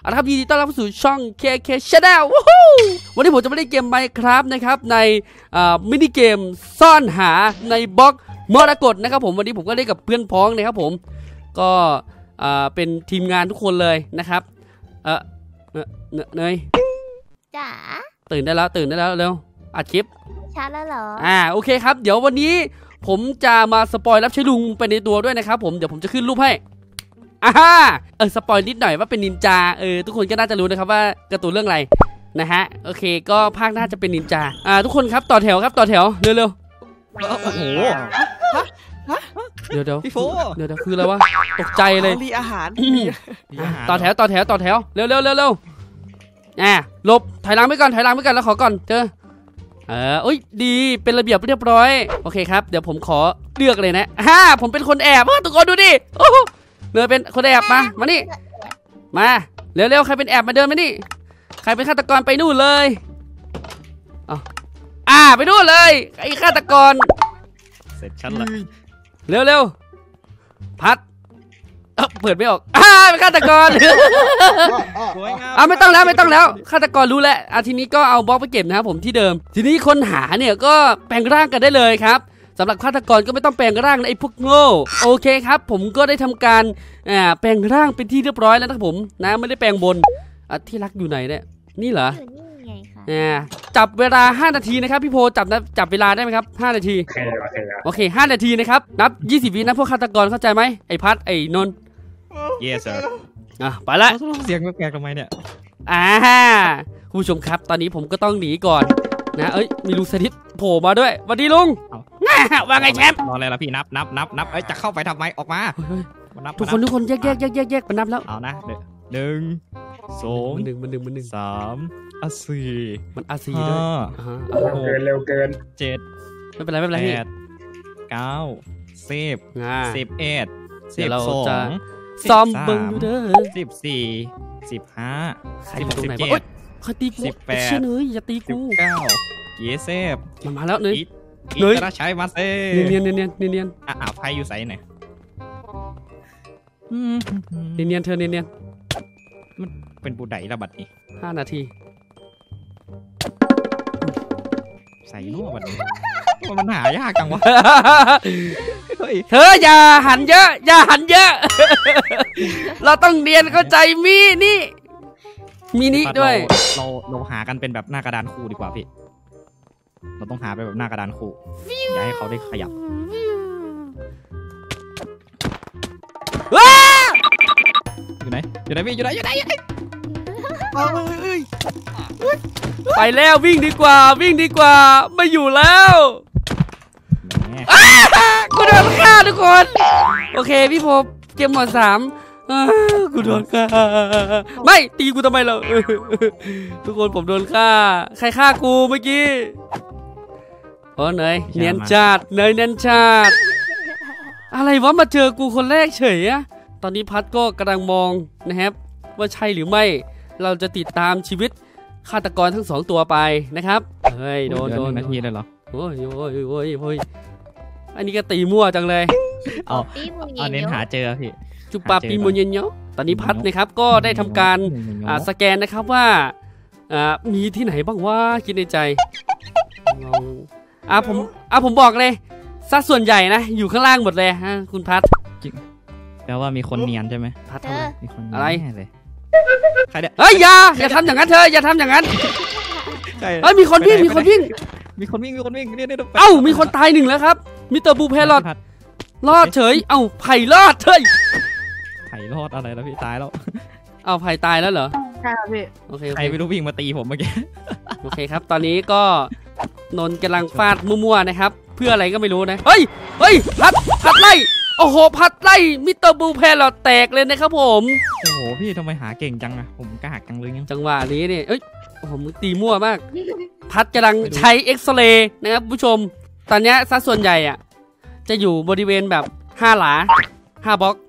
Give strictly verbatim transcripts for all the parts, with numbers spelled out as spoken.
เอาละครับยินดีต้อนรับเข้าสู่ช่อง เค เค Channel วู้ฮู้วันนี้ผมจะมาเล่นเกม Minecraft นะครับในมินิเกมซ่อนหาในบล็อกมรกตนะครับผมวันนี้ผมก็เล่นกับเพื่อนพ้องนะครับผมก็เป็นทีมงานทุกคนเลยนะครับเออเนยจ๋าตื่นได้แล้วตื่นได้แล้วเร็วอัดคลิปชัดแล้วเหรออ่าโอเคครับเดี๋ยววันนี้ผมจะมาสปอยรับใช้ลุงไปในตัวด้วยนะครับผมเดี๋ยวผมจะขึ้นรูปให้อ่าเออสปอยนิดหน่อยว่าเป็นนินจาเออทุกคนก็น่าจะรู้นะครับว่าการ์ตูนเรื่องอะไรนะฮะโอเคก็ภาคหน้าจะเป็นนินจาอ่าทุกคนครับต่อแถวครับต่อแถวเร็วๆโอ้โหเดี๋ยวเดี๋ยวพี่โฟเดี๋ยวเดี๋ยวคืออะไรวะตกใจเลยมีอาหารต่อแถวต่อแถวต่อแถวเร็วเร็วเร็วเร็วอ่าหลบถอยหลังไปก่อนถอยหลังไปก่อนแล้วขอก่อนเจอเออโอ้ยดีเป็นระเบียบเรียบร้อยโอเคครับเดี๋ยวผมขอเลือกเลยนะฮ่าผมเป็นคนแอบทุกคนดูดิโอ้เดินเป็นคนแอบมามานี่มาเร็วๆใครเป็นแอบมาเดินมานี่ใครเป็นฆาตกรไปนู่นเลยอ๋ออ่าไปนู่นเลยไอ้ฆาตกรเสร็จฉันละเร็วๆพัดเออเปิดไม่ออกอ่าเป็นฆาตกรอ่าไม่ต้องแล้วไม่ต้องแล้วฆาตกรรู้แล้วอ่ะทีนี้ก็เอาบล็อกไปเก็บนะครับผมที่เดิมทีนี้คนหาเนี่ยก็แปลงร่างกันได้เลยครับสำหรับฆาตกรก็ไม่ต้องแปลงร่างนะไอ้พวกโง่โอเคครับผมก็ได้ทำการอ่าแปลงร่างเป็นที่เรียบร้อยแล้วนะครับผมนะไม่ได้แปลงบนอ่ะที่รักอยู่ไหนเนี่ยนี่เหรออ่าจับเวลาห้านาทีนะครับพี่โพจับนะจับเวลาได้ไหมครับห้านาทีโอเคห้านาทีนะครับนับยี่สิบวินะพวกฆาตกรเข้าใจไหมไอ้พัดไอ้นนท์ yes sir อ่ะไปละเสียงแปลกๆทำไมเนี่ยอ่าคุณผู้ชมครับตอนนี้ผมก็ต้องหนีก่อนนะเอ้ยมีลุงสถิตโผล่มาด้วยสวัสดีลุงว่าไงแชมป์รออะไรล่ะพี่นับนับนับนับเอ้ยจะเข้าไปทำไมออกมาทุกคนทุกคนแยกแยกแยกแยกแยกมันนับแล้วเอานะหนึ่งสองมันหนึ่งมันหนึ่งมันหนึ่งสามอ่ะสี่มันอ่ะสี่ด้วยเกินเร็วเกินเจ็ดไม่เป็นไรไม่เป็นไรพี่เก้าสิบสิบเอ็ดสิบสองซ้อมบึ้งเด้อสิบสี่สิบห้าสิบหกสิบเจ็ดใครตีกูสิบแปดเชื่อเนยอย่าตีกูเก้าเยเซฟมันมาแล้วเนยเนยใช้มาเซ่เนียนเนียนเนียนเนียนเนียนอ่ะอ่ะไพ่อยู่ไซน์ไหนเนียนเนียนเธอเนียนเนียนมันเป็นปูไดระบัดนี่ห้านาทีใส่นวดบัดนี้มันหายากจังวะเธออย่าหันเยอะอย่าหันเยอะเราต้องเรียนเข้าใจมีนี่มีนี่ด้วยเราเราหากันเป็นแบบหน้ากระดานคู่ดีกว่าพี่เราต้องหาไปแบบหน้ากระดานคู่อย่าให้เขาได้ขยับว้าอยู่ไหนอยู่ไหนพี่อยู่ไหนอยู่ไหนอยู่ไหนไปแล้ววิ่งดีกว่าวิ่งดีกว่าไม่อยู่แล้วกูโดนฆ่าทุกคนโอเคพี่พบเกมหมดสามกูโดนฆ่าไม่ตีกูทำไมเราทุกคนผมโดนฆ่าใครฆ่ากูเมื่อกี้โอ้เนยเนียนจัดเนยเนียนจัดอะไรวะมาเจอกูคนแรกเฉยอะตอนนี้พัดก็กำลังมองนะครับว่าใช่หรือไม่เราจะติดตามชีวิตฆาตกรทั้งสองตัวไปนะครับเฮ้ยโดนโดนนาทีเลยเหรอโอ้ยโอ้ยโอ้ยโอ้ยอันนี้ก็ตีมั่วจังเลยเอาเอาเน้นหาเจอพี่จุปาปีโมเยนเนาะตอนนี้พัดนะครับก็ได้ทำการสแกนนะครับว่ามีที่ไหนบ้างว่าคิดในใจอ่ะผมอ่ะผมบอกเลยสัดส่วนใหญ่นะอยู่ข้างล่างหมดเลยฮะคุณพัดแปลว่ามีคนเนียนใช่ไหมพัดอะไรเลยใครเนี่ยเฮ้ยอย่าอย่าทำอย่างนั้นเธออย่าทำอย่างนั้นเฮ้ยมีคนวิ่งมีคนวิ่งมีคนวิ่งมีคนวิ่งเนี่ยเนี่ยเอ้ามีคนตายหนึ่งแล้วครับมิสเตอร์บูเพลอดรอดเฉยเอ้าไผ่รอดเฮ้ยไผ่รอดอะไรแล้วพี่ตายแล้วเอ้าไผ่ตายแล้วเหรอใช่ครับพี่โอเคใครไม่รู้วิ่งมาตีผมเมื่อกี้โอเคครับตอนนี้ก็นนกำลังฟาดมั่วๆนะครับเพื่ออะไรก็ไม่รู้นะเฮ้ยเฮ้ยพัดพัดไล่โอ้โหพัดไล่มิสเตอร์บูเพลอดแตกเลยนะครับผมโอ้โหพี่ทำไมหาเก่งจังอะผมกล้าหักจังเลยยังจังหวะนี้เนี่ยเอ้ยผมตีมั่วมากพัดกำลังใช้เอ็กซเรย์นะครับผู้ชมตอนนี้ซะส่วนใหญ่อ่ะจะอยู่บริเวณแบบห้าหลาห้าบล็อก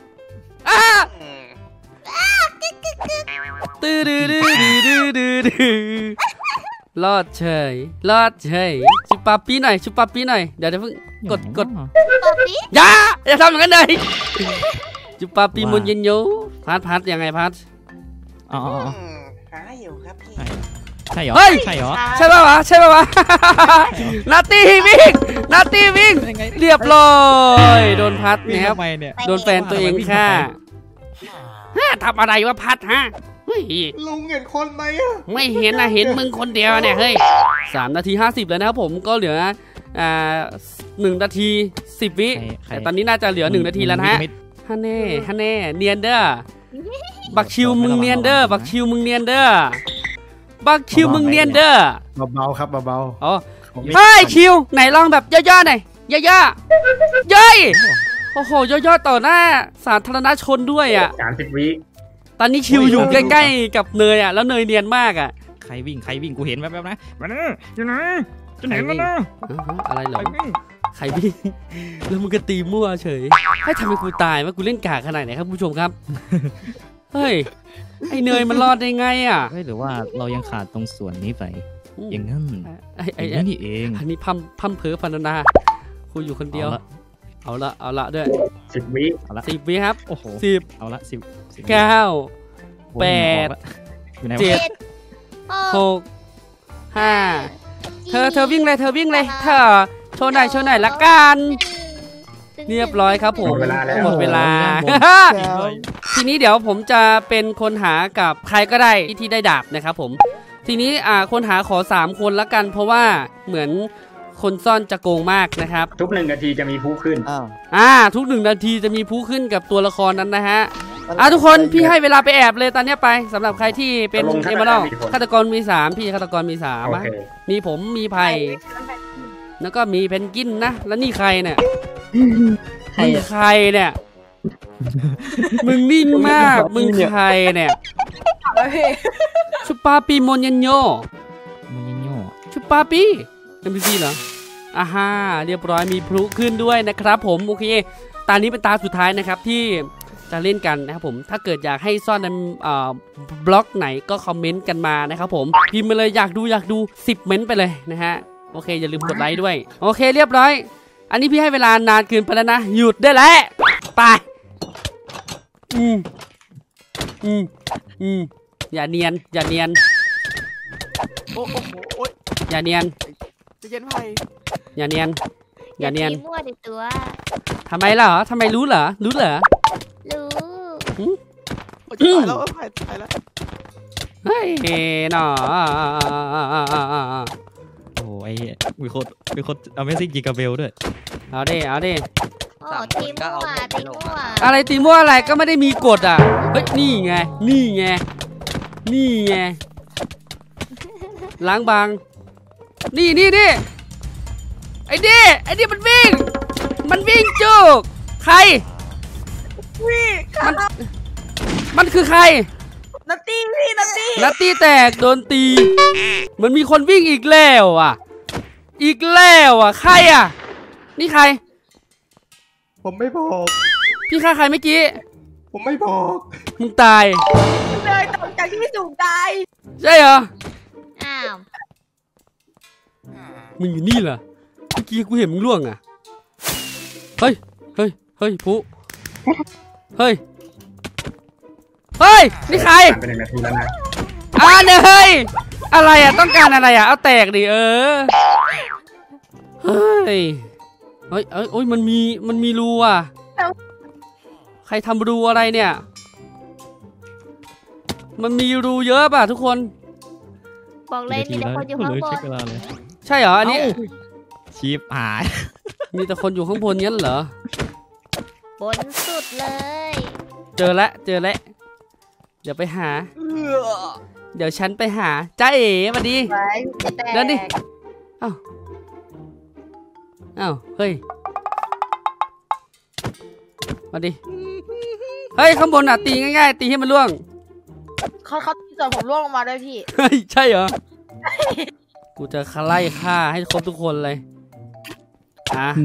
ตื้อดื้อดื้อดื้อดื้อดื้อรอดเฉยรอดเฉยชุบปาปีหน่อยชุบปาปีหน่อยเดี๋ยวเดี๋ยวเพิ่งกดกดอย่าอย่าทำอย่างนั้นเลยจุปาปีมุนเย็นโยพัดพัดยังไงพัดอ๋อหาอยู่ครับพี่ใช่เหรอเฮ้ยใช่เหรอใช่ป่าวะใช่ป่าวะ นาตี้วิ่งนาตี้วิ่งเรียบร้อยโดนพัดวิ่งนะครับทำไมเนี่ยโดนแฟนตัวเองฆ่าฮะทำอะไรวะพัดฮะเฮ้ยลุงเห็นคนไหมอะไม่เห็นนะเห็นมึงคนเดียวเนี่ยเฮ้ยสามนาทีห้าสิบแล้วนะครับผมก็เหลืออ่าหนึ่งนาทีสิบวิแต่ตอนนี้น่าจะเหลือหนึ่งนาทีแล้วนะฮะฮันเน่ฮันเน่เนียนเด้อบักชิวมึงเนียนเด้อบักชิวมึงเนียนเด้อบักชิวมึงเนียนเด้อเบาๆครับเบาอ๋อเฮ้ยชิวไหนลองแบบย่อๆหน่อยย่อๆย่อยโอ้โหย่อๆต่อหน้าสาธารณชนด้วยอ่ะสามสิบวิตอนนี้ชิวอยู่ใกล้ๆกับเนยอ่ะแล้วเนยเนียนมากอ่ะใครวิ่งใครวิ่งกูเห็นแวบๆนะมันอยู่ไหนจะเห็นมันนะอะไรเหรอใครวิ่งใครวิ่งแล้วมึงก็ตีมั่วเฉยให้ทำไมกูตายวะกูเล่นกากขนาดไหนครับผู้ชมครับเฮ้ยไอเนยมันรอดได้ไงอ่ะเฮ้ยหรือว่าเรายังขาดตรงส่วนนี้ไปอืมอย่างนั้นไอ้ไอ้ไอ้ไอ้นี่เองอันนี้พัมพัมเพอพันนาคุยอยู่คนเดียว เอาละเอาละด้วยสิบวิเอาละสิบวิครับโอ้โหสิบเอาละสิบสิบเก้า แปดอยู่ไหนเจ็วะดหกห้าเธอเธอวิ่งเลยเธอวิ่งเลยเธอโชว์หน่อยโชว์หน่อยละกันเรียบร้อยครับผมหมดเวลาแล้วหมดเวลา ทีนี้เดี๋ยวผมจะเป็นคนหากับใครก็ได้ที่ได้ดาบนะครับผมทีนี้อ่าคนหาขอสามคนละกัน เพราะว่าเหมือนคนซ่อนจะโกงมากนะครับทุกหนึ่งนาทีจะมีผู้ขึ้นอ่าทุกหนึ่งนาทีจะมีผู้ขึ้นกับตัวละครนั้นนะฮะอ่าทุกคนพี่ให้เวลาไปแอบเลยตอนนี้ไปสำหรับใครที่เป็นตกลงเอเมอรัลฆาตกรมีกี่คนฆาตกรมีสามพี่ฆาตกรมีสามโออะเคมีผมมีไผ่แล้วก็มีเพนกวินนะแล้วนี่ใครเนี่ยมึงใครเนี่ยมึงนิ่งมากมึงใครเนี่ยชุปปาปีโมนยันโยมันยังโง่ชุปปาปีเอ็มพีซีเหรออ่าฮะเรียบร้อยมีพลุขึ้นด้วยนะครับผมโอเคตานี้เป็นตาสุดท้ายนะครับที่จะเล่นกันนะครับผมถ้าเกิดอยากให้ซ่อนในบล็อกไหนก็คอมเมนต์กันมานะครับผมพิมพ์มาเลยอยากดูอยากดูสิบเมนต์ไปเลยนะฮะโอเคอย่าลืมกดไลค์ด้วยโอเคเรียบร้อยอันนี้พี่ให้เวลานานเกินไปแล้วนะหยุดได้แล้วไปอืมอืมอืมอย่าเนียนอย่าเนียนโอ้โหโอ้ยอย่าเนียนจะเย็นไผ่อย่าเนียนอย่าเนียนตีมั่วในตัวทำไมเหรอทำไมรู้เหรอรู้เหรอรู้โอ้ยตายแล้วไผ่ตายแล้วเฮ้ยหนอโอ้ไอ้มีคนมีคน Amazing Gigabel ด้วยเอาดิเอาดิโอ้ตีมั่วตีมั่วอะไรตีมั่วอะไรก็ไม่ได้มีกฎอ่ะเฮ้ยนี่ไงนี่ไงนี่ไงล้างบางนี่นี่นี่ไอ้ดิไอ้ดิมันวิ่งมันวิ่งจุกใครพี่มันมันคือใครนัตตี้พี่นัตตี้นัตตี้แตกโดนตีมันมีคนวิ่งอีกแล้วอ่ะอีกแล้วอ่ะใครอ่ะนี่ใครผมไม่บอกพี่ฆ่าใครเมื่อกี้ผมไม่บอกมึงตายเลยตกใจที่สูงตายใช่เหรออ้าวมึงอยู่นี่เหรอเมื่อกี้กูเห็นมึงล่วงอ่ะเฮ้ยเฮ้ยเฮ้ยผู้เฮ้ยเฮ้ยนี่ใครผ่านไปหนึ่งนาทีแล้วนะอ่าเนี่ยเฮ้ยอะไรอ่ะต้องการอะไรอ่ะเอาแตกดิเออเฮ้ยเฮ้ยเอ้ยโอ้ยมันมีมันมีรูอ่ะใครทำรูอะไรเนี่ยมันมีรูเยอะป่ะทุกคนบอกเลยมีแต่คนอยู่ข้างบเช็นคเวลาเลยใช่เหรออันนี้ชีพหายมีแต่คนอยู่ข้างบนงั้นเหรอบนสุดเลยเจอแล้วเจอแล้วเดี๋ยวไปหาเออเดี๋ยวฉันไปหาจ้าเอ๋มาดีไว้จะแตกเดินดิ อ้าวอ้าวเฮ้ยมาดิเฮ้ยข้างบนอ่ะตีง่ายๆตีให้มันล่วงเขาเขาส่วนผมร่วงลงมาด้วยพี่เฮ้ยใช่เหรอกูจะไล่ฆ่าให้ครบทุกคนเลยอ่ะ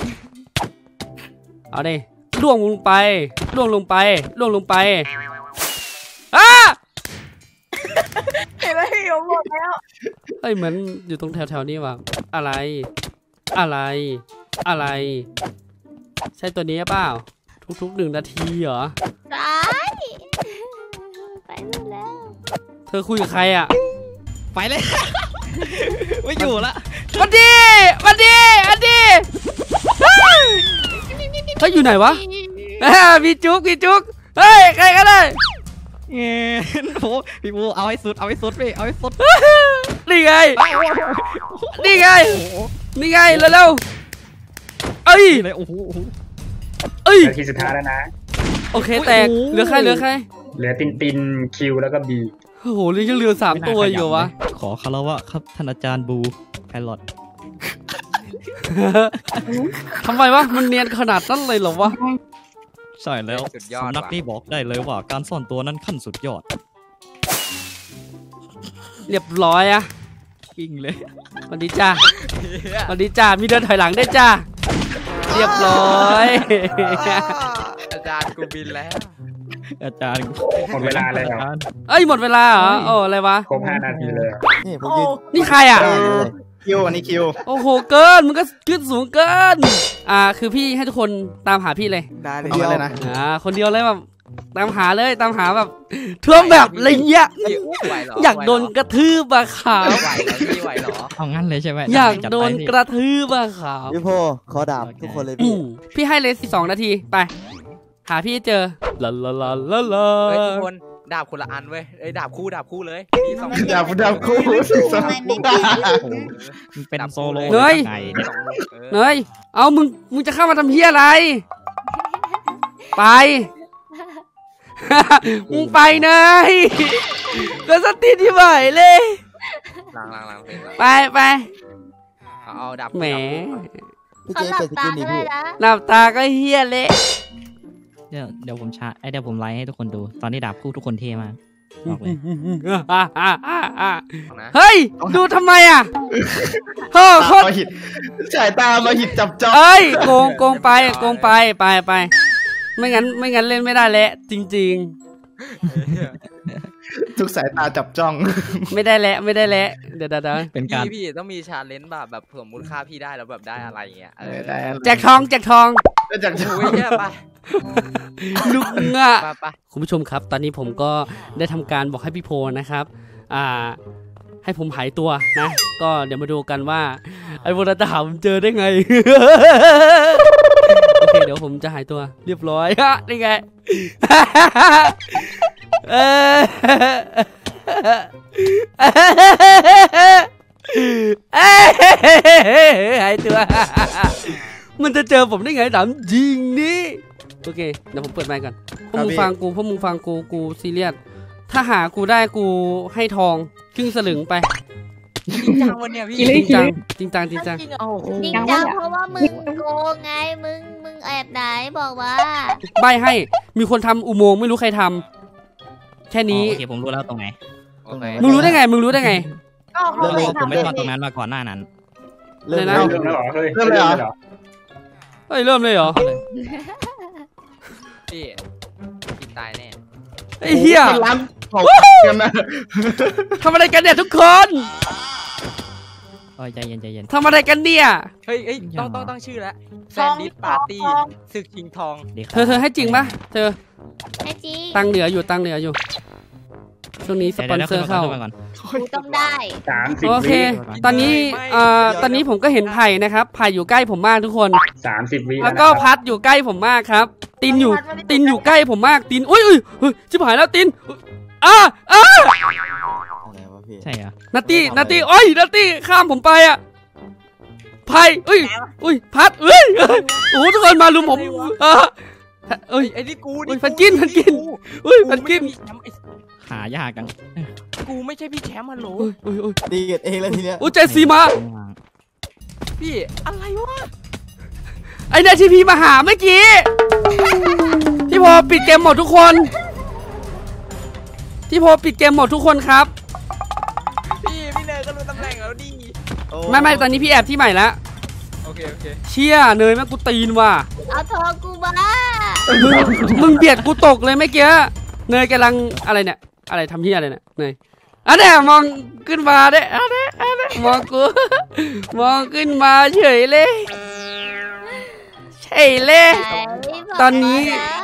เอาดิล่วงลงไปล่วงลงไปล่วงลงไปอ้าเห็นไหมพี่ผมบอกแล้วเฮ้ยเหมือนอยู่ตรงแถวๆนี้ว่ะอะไร อะไร อะไร ใช่ตัวนี้เปล่า ทุกๆหนึ่งนาทีเหรอร้ายไปนู่นแล้แล้วเธอคุยกับใครอ่ะไปเลย ไม่อยู่ละวันดีวันดีวันดีเฮ้ยอยู่ไหนวะพี่จุกพี่จุกเฮ้ยใครกันเลยเงี้ยโอ้พี่บูเอาให้สุดเอาให้สุดพี่เอาให้สุดนี่ไงนี่ไงนี่ไงเร็วๆเอ้ยเลยโอ้โหเอ้ยนาทีสุดท้ายแล้วนะโอเคแตกเหลือใครเหลือใครเหลือตินตินคิวแล้วก็บีโอ้โหเหลือยังเหลือสามตัวอยู่วะขอคารวะครับท่านอาจารย์บูไพลอตทำไมวะมันเนียนขนาดนั้นเลยเหรอวะใช่แล้วสำนักนี้บอกได้เลยว่าการซ่อนตัวนั้นขั้นสุดยอดเรียบร้อยอะกิ้งเลยสวัสดีจ้าสวัสดีจ้ามีเดินถอยหลังได้จ้าเรียบร้อยอาจารย์กูบินแล้วอาจารย์หมดเวลาเลยเหรอเอ้ยหมดเวลาเหรอโอ้อะไรวะครบห้านาทีเลยเหรอนี่ผมยืนนี่ใครอ่ะคิวอันนี้คิวโอ้โหเกินมันก็ขึ้นสูงเกินอ่าคือพี่ให้ทุกคนตามหาพี่เลยได้เลยเอาเลยนะอ่าคนเดียวเลยแบบตามหาเลยตามหาแบบท่วมแบบอะไรเงี้ยไหวเหรออยากโดนกระทืบอะขาวไหวเหรอพี่ไหวเหรอเอางั้นเลยใช่ไหมอยากโดนจัไปพี่กระทืบอะขาวพี่โพขอดาบทุกคนเลยอืพี่มพี่ให้เลยสิบสองนาทีไปหาพี่ให้เจอลาลาลาลาลาเฮ้ยทุกคนดาบคนละอันเว้ยเอ้ยดาบคู่ดาบคู่เลยพี่สองดาบดาบคู่ทำไมไม่กินมันเป็นโซโล่เฮ้ยไงสองเออเนยเอามึงมึงจะเข้ามาทำเพี้ยอะไร ไป มึงไปเนยก็สติที่ไหวเลยล้างล้างล้างเป็นไปไปเอาเอาดาบแหมพี่เขาเจ๊หลับเปิดสตากินก็นี่ได้พี่นะหลับตาก็เฮี้ยเละเดี๋ยวเดี๋ยวผมชาไอยเดี๋ยวผมไลฟ์ให้ทุกคนดู ตอนนี้ดาบคู่ทุกคนเท่มากบอกเลยเฮ้ยดูทำไมอ่ะโอ้โคตรมาหิดสายตามาหิดจับจ้องเอ้ยโกงโกงไปโกงไปไปไปไม่งั้นไม่งั้นเล่นไม่ได้แล้วจริงทุกสายตาจับจ้องๆ ไม่ได้แล้วไม่ได้แล้วเดี๋ยวเดี๋ยวเดี๋ยวเป็นการพี่พี่ต้องมีชาเลนจ์แบบแบบสมมติค่าพี่ได้แล้วแบบได้อะไรเงี้ยเออได้แจกทองแจกทองได้จากจ้องโอ้ยเนี่ยไปลุงอ่ะไปไปคุณผู้ชมครับ ตอนนี้ผมก็ได้ทำการบอกให้พี่โพนะครับ อ่า ให้ผมหายตัวนะ ก็เดี๋ยวมาดูกันว่าไอ้โบนัสถามผมเจอได้ไง โอเคเดี๋ยวผมจะหายตัวเรียบร้อยฮะนี่ไง เออหายตัว มันจะเจอผมได้ไงถามจริงนี่โอเคเดี๋ยวผมเปิดไมค์ก่อนพวกมึงฟังกูพวกมึงฟังกูกูซีเรียสถ้าหากูได้กูให้ทองครึ่งสลึงไปจริงจังวันเนี้ยพี่จริงจังจริงจังจริงจังจริงจังเพราะว่ามึงโกงไงมึงมึงแอบไหนบอกว่าใบให้มีคนทำอุโมงค์ไม่รู้ใครทำแค่นี้โอเคผมรู้แล้วตรงไหนโอเคมึงรู้ได้ไงมึงรู้ได้ไงก็เพราะเขาว่าผมไม่ทำซ่อนตรงนั้นมาก่อนหน้านั้นเริ่มเลยนะแล้วเริ่มแล้วเหรอเฮ้ยเริ่มเลยเหรอเหรอเฮ้ยเริ่มเลยเหรอพี่พี่ตายแน่ไอ้เหี้ยเป็นร้านของกันนะทำอะไรกันเนี่ยทุกคนโอ้ยใจเย็นใจเย็นทำอะไรกันเนี่ยเฮ้ยเฮ้ยต้องต้องตั้งชื่อแล้วแซนดิสปาร์ตี้ศึกชิงทองดีคเธอเธอให้จริงปะเธอไอ้จริงตังค์เหลืออยู่ตังค์เหลืออยู่ช่วงนี้สปอนเซอร์เข้าก่อนกูต้องได้สามสิบโอเควิตอนนี้เอ่อตอนนี้ผมก็เห็นไผ่นะครับไผ่อยู่ใกล้ผมมากทุกคนสามสิบวิแล้วก็นะครับพัดอยู่ใกล้ผมมากครับ ตินอยู่ตินอยู่ใกล้ผมมากตินอุ้ยอุ้ยเฮ้ยชิบหายแล้วตินอ่ะอ่ะอะไรวะพี่ใช่เหรอนาตี้นาตี้โอ้ยนาตี้ข้ามผมไปอ่ะไผ่อุ้ยอุ้ยพัดเอ้ยเอ้ยโอ้โหทุกคนมาลุมผมเออเอ้ยไอ้นี่กูอุ้ยพันกินพันกินอุ้ยพันกินหายากจังกูไม่ใช่พี่แชมป์ฮัลโหลอุ้ยอุ้ยอุ้ยดีกันเองแล้วทีเนี้ยอุ้ยเจสซีมาพี่อะไรวะไอ้เนี่ยที่พี่มาหาเมื่อกี้ที่พอปิดเกมหมดทุกคนที่พอปิดเกมหมดทุกคนครับพี่พี่เนยก็รู้ตำแหน่งแล้วดิไม่ไม่ตอนนี้พี่แอบที่ใหม่แล้วโอเคโอเคเชี่ยเนยแม่งกูตีนว่ะเอาทองกูมามึงมึงเบียดกูตกเลยเมื่อกี้เนยกำลังอะไรเนี่ยอะไรทำที่อะไรเนี่ยเนยอันเนี้ยมองขึ้นมาเด้อันเนี้ยอันเนี้ยมองกู มองขึ้นมาเฉยเลยเฉยเลย ตอนนี้พี่พี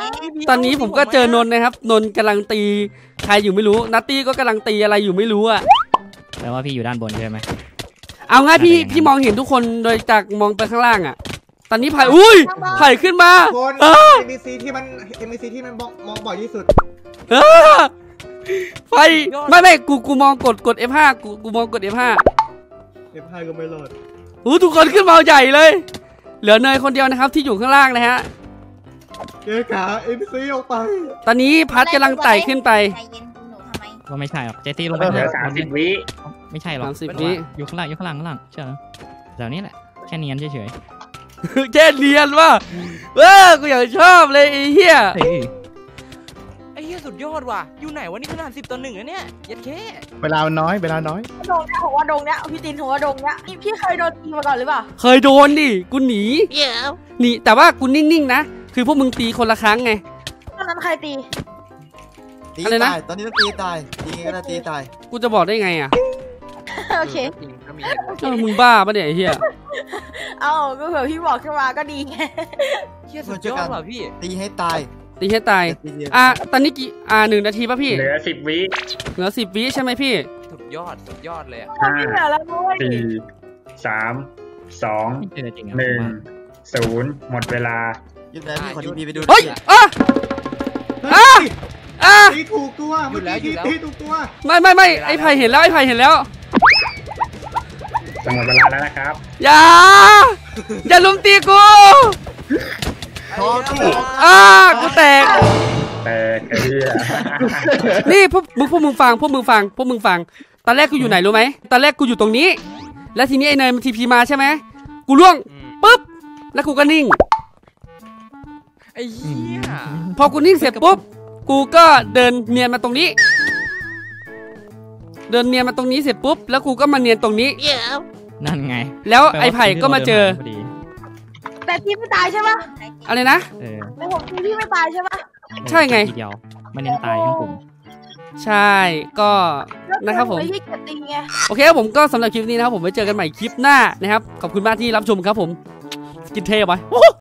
ตอนนี้ผมก็เจอนนท์นะครับ นนท์กำลังตีใครอยู่ไม่รู้นัตตี้ก็กำลังตีอะไรอยู่ไม่รู้อะแปลว่าพี่อยู่ด้านบนใช่ไหมเอาง่ายพี่พี่มองเห็นทุกคนโดยจากมองไปข้างล่างอะตอนนี้ไผ่อุ้ยไผ่ขึ้นมาคนเออเอ็มบีซีที่มันเอ็มบีซีที่มันมองมองบ่อยที่สุดเออไฟไม่ไม่กูกูมองกดกด เอฟ ห้า กูกูมองกด เอฟ ห้าเอฟไฮก็ไม่รอดอู้ทุกคนขึ้นมาใหญ่เลย เหลือเนยคนเดียวนะครับที่อยู่ข้างล่างนะฮะเกขาเอ็มบีซีออกไปตอนนี้พัดกำลังไต่ขึ้นไปใจเย็นหนูทำไมก็ไม่ใช่หรอกเจตี้ลงไปเหลือสามสิบวิไม่ใช่หรอกสามสิบวิอยู่ข้างล่างอยู่ข้างล่างข้างล่างเชื่อนะแถวนี้แหละแค่เนียนเฉยแค่เนียนว่ะเออกูอยากชอบเลยไอ้เหี้ยๆเฮ้ยไอ้เหี้ยสุดยอดว่ะอยู่ไหนวะนี่ขนาดสิบต่อหนึ่งอะเนี่ยยัดแค่เวลาน้อยเวลาน้อยดงเนี่ยผมว่าดงเนี่ยพี่ตินผมว่าดงเนี่ยนี่พี่เคยโดนตีมาก่อนหรือเปล่าเคยโดนดิกูหนีหนีแต่ว่ากูนิ่งๆนะคือพวกมึงตีคนละครั้งไงตอนนั้นใครตีตีอะไรนะตายตอนนี้ต้องตีตายตีไงก็ได้ตีตายกูจะบอกได้ไงอ่ะโอเคจริงก็มีเหตุผลเออมึงบ้าปะเนี่ยไอ้เหี้ยเอ้าก็เผื่อพี่บอกขึ้นมาก็ดีไงเหี้ยสุดยอดว่ะพี่ตีให้ตายตีให้ตายตีเดียวอ่ะตอนนี้กี่อ่าหนึ่งนาทีป่ะพี่เหลือสิบวิเหลือสิบวิใช่ไหมพี่สุดยอดสุดยอดเลยอะห้าพี่เหลือแล้วด้วยสี่สามสองไม่เจอจริงอะหนึ่งผมว่าศูนย์หมดเวลายุบแล้วพี่ขอทีพีไปดูเฮ้ยอ่ะอ่ะอ่ะตีถูกตัวเมื่อกี้ตีถูกตัวไม่ไม่ไม่ไอ้ไผ่เห็นแล้วไอ้ไผ่เห็นแล้วจะหมดเวลาแล้วนะครับอย่าอย่าลุมตีกูพร้อมที่อ่ากูแตกแต่ไอ้เหี้ยนี่พวกมึงพวกมึงฟังพวกมึงฟังพวกมึงฟังตอนแรกกูอยู่ไหนรู้ไหมตอนแรกกูอยู่ตรงนี้ แล้วทีนี้ไอ้เนยมันทีพีมาใช่ไหมกูล่วงอืมปุ๊บแล้วกูก็นิ่งไอ้เหี้ยพอกูนิ่งเสร็จปุ๊บกูก็เดินเนียนมาตรงนี้ เดินเนียนมาตรงนี้เสร็จปุ๊บแล้วกูก็มาเนียนตรงนี้นั่นไงแล้วไอ้ไผ่ก็มาเจอพอดีแต่พี่ไม่ตายใช่ปะอะไรนะเออแต่ผมตีพี่ไม่ตายใช่ปะใช่ไงทีเดียวไม่เน้นตายทั้งกลุ่มใช่ก็นะครับผมไม่ใช่เกียรติไงโอเคครับผมก็สำหรับคลิปนี้นะครับผมไว้เจอกันใหม่คลิปหน้านะครับขอบคุณมากที่รับชมครับผมสกินเทปไว้